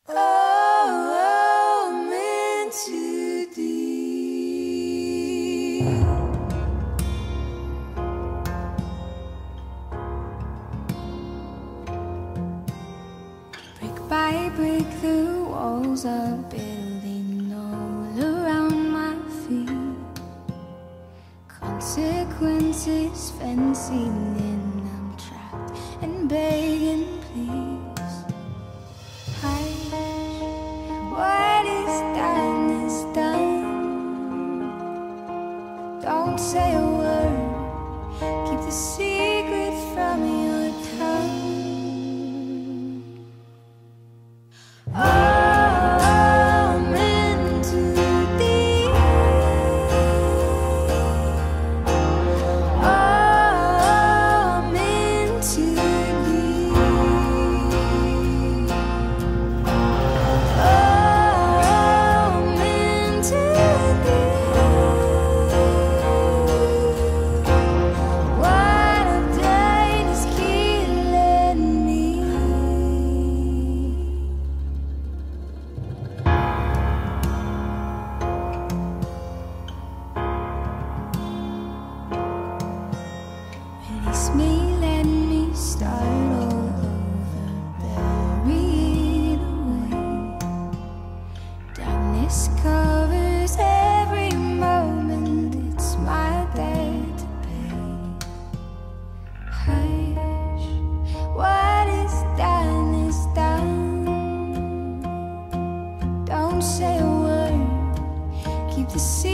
Oh, I'm in too deep. Brick by brick, the walls are building all around my feet. Consequences fencing in, I'm trapped and begging, please. What is done is done. Don't say a word, keep the secret from your tongue. Oh, I'm in too deep. Oh, I'm in too deep. Oh, I'm in too deep. What a day is killing me. Release me, let me start all over, bury it away. Darkness covers every moment, it's my debt to pay. Hush, what is done is done. Don't say a word, keep the secret